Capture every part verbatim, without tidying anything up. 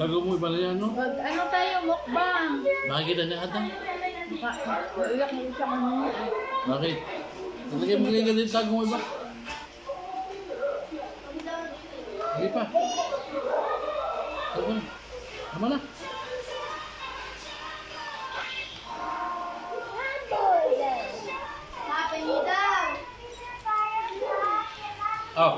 Tago mo iba na yan, no? Mag, ano tayo, mukbang. Nakikita niya ata? Iyak mo siya kanina. Bakit? Talagay mo kaya din tago mo iba? Hindi pa. Tago na. Tama na. Oh.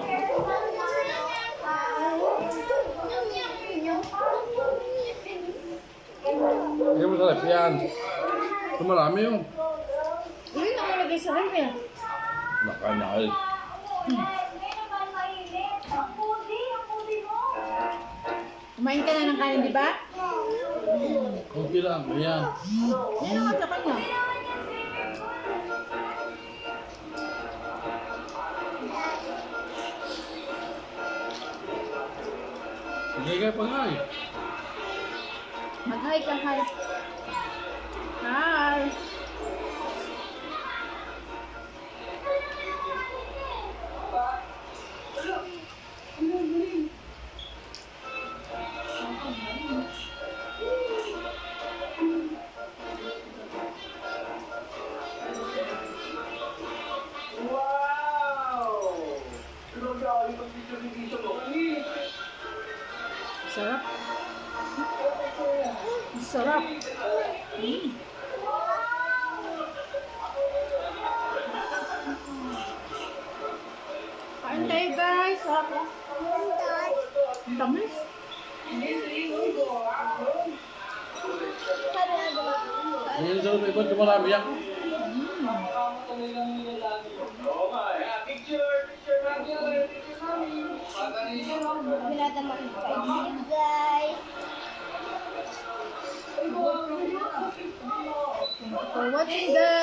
Hindi mo sarap yan. Ito marami yun. Hindi na malagay sa rem eh. Nakanal. Hmm. Kumain ka na ng kanin, di ba? Okay lang. Ayan. Yan naman sa kanya. Hindi pa nga eh. Mag-hi ka, hi. Hi. Sarap. Sarap. Mm. Kain tayo guys. Sarap oh. Ang tamis. Ayan daw may iba. Ito marami yan. Guys. For watching guys.